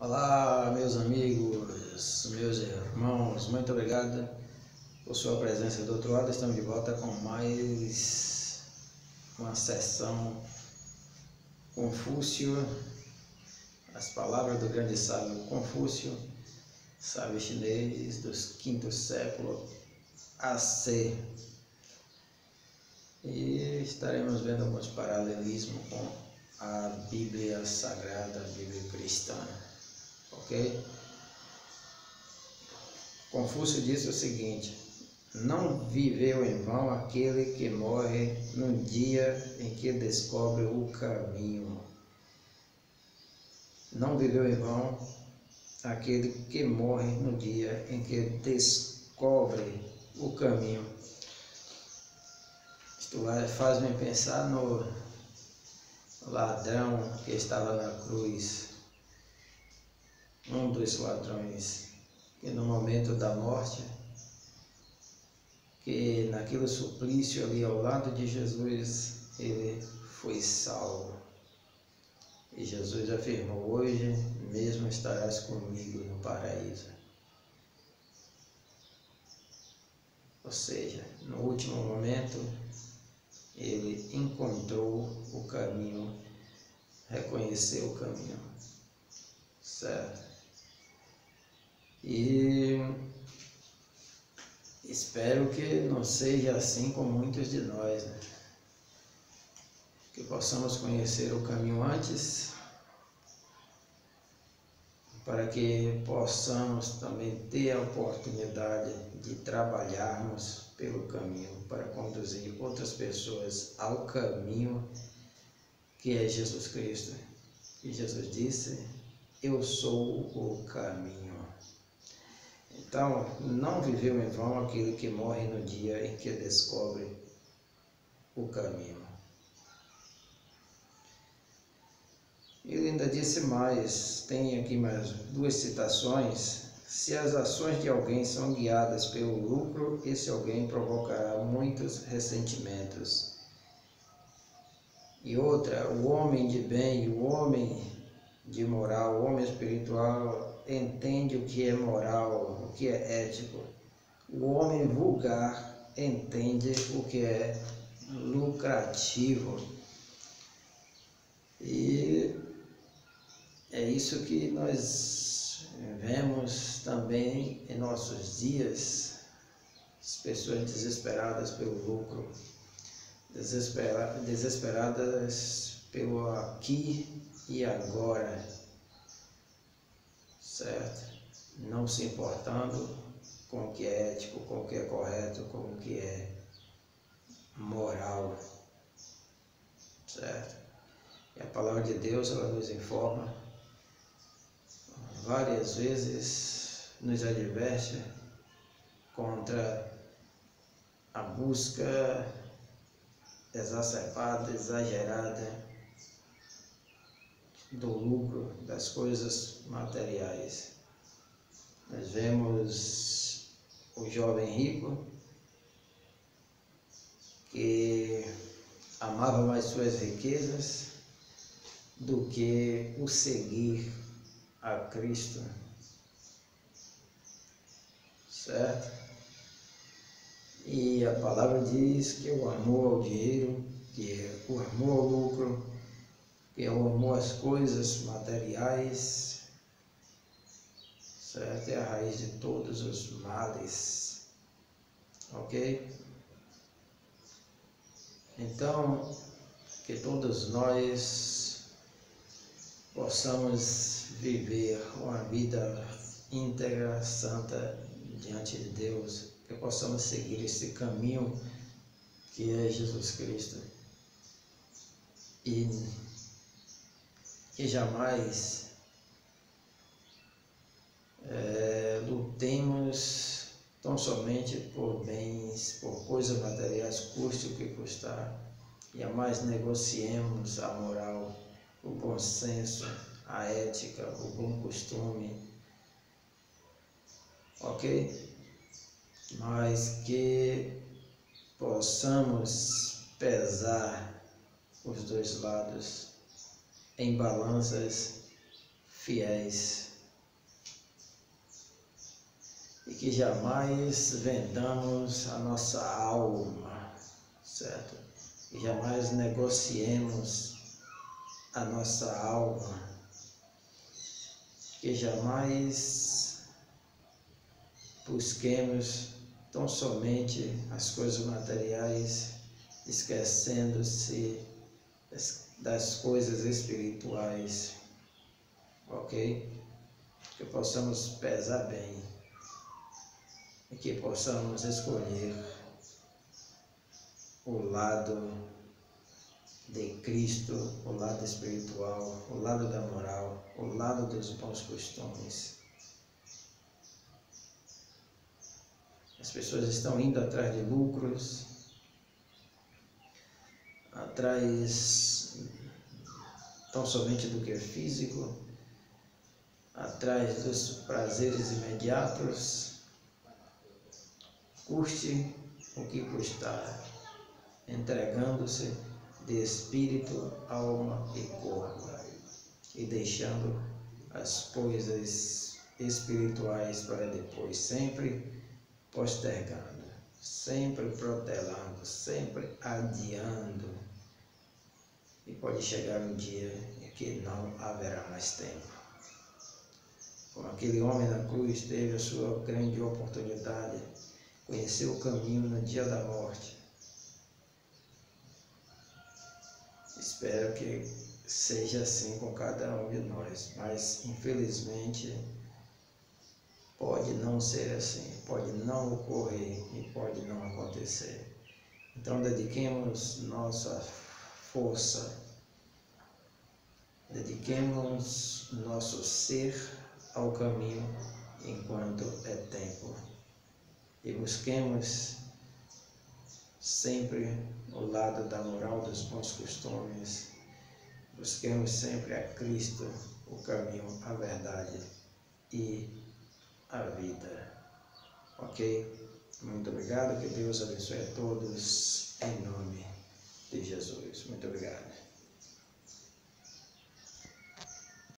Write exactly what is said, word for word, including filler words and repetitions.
Olá, meus amigos, meus irmãos, muito obrigado por sua presença do outro lado. Estamos de volta com mais uma sessão Confúcio, as palavras do grande sábio Confúcio, sábio chinês do quinto século A C. E estaremos vendo alguns paralelismos com a Bíblia Sagrada, a Bíblia Cristã. Ok? Confúcio disse o seguinte: não viveu em vão aquele que morre no dia em que descobre o caminho. Não viveu em vão aquele que morre no dia em que descobre o caminho. Isto faz-me pensar no ladrão que estava na cruz. Um dos ladrões que no momento da morte, que naquele suplício ali ao lado de Jesus, ele foi salvo. E Jesus afirmou: hoje mesmo estarás comigo no paraíso. Ou seja, no último momento, ele encontrou o caminho, reconheceu o caminho, certo? E espero que não seja assim com muitos de nós, né? Que possamos conhecer o caminho antes, para que possamos também ter a oportunidade de trabalharmos pelo caminho, para conduzir outras pessoas ao caminho que é Jesus Cristo. E Jesus disse: eu sou o caminho. Então, não viveu em vão aquele que morre no dia em que descobre o caminho. Ele ainda disse mais, tem aqui mais duas citações: se as ações de alguém são guiadas pelo lucro, esse alguém provocará muitos ressentimentos. E outra: o homem de bem, o homem de moral, o homem espiritual entende o que é moral, o que é ético. O homem vulgar entende o que é lucrativo. E é isso que nós vemos também em nossos dias, as pessoas desesperadas pelo lucro, desespera, desesperadas pelo aqui e agora, certo? Não se importando com o que é ético, com o que é correto, com o que é moral, certo? E a palavra de Deus, ela nos informa várias vezes, nos adverte contra a busca exacerbada, exagerada do lucro, das coisas materiais. Nós vemos o jovem rico que amava mais suas riquezas do que o seguir a Cristo, certo? E a palavra diz que o amor ao dinheiro, que é o amor ao lucro, que é o amor às coisas materiais, certo? É a raiz de todos os males, ok? Então, que todos nós possamos viver uma vida íntegra, santa diante de Deus, que possamos seguir esse caminho que é Jesus Cristo, e que jamais é, lutemos tão somente por bens, por coisas materiais, custe o que custar, e jamais negociemos a moral, o bom senso, a ética, o bom costume, ok? Mas que possamos pesar os dois lados em balanças fiéis, e que jamais vendamos a nossa alma, certo? Que jamais negociemos a nossa alma, que jamais busquemos tão somente as coisas materiais, esquecendo-se das coisas espirituais, ok? Que possamos pesar bem e que possamos escolher o lado de Cristo, o lado espiritual, o lado da moral, o lado dos bons costumes. As pessoas estão indo atrás de lucros, atrás tão somente do que é físico, atrás dos prazeres imediatos, custe o que custar, entregando-se de espírito, alma e corpo, e deixando as coisas espirituais para depois, sempre postergando, sempre protelando, sempre adiando, e pode chegar um dia em que não haverá mais tempo. Como aquele homem na cruz teve a sua grande oportunidade, conheceu o caminho no dia da morte. Espero que seja assim com cada um de nós, mas infelizmente pode não ser assim, pode não ocorrer e pode não acontecer. Então dediquemos nossa força, dediquemos nosso ser ao caminho enquanto é tempo, e busquemos sempre o lado da moral, dos bons costumes, busquemos sempre a Cristo, o caminho, a verdade e a vida, ok? Muito obrigado, que Deus abençoe a todos, em nome de Jesus. Muito obrigado.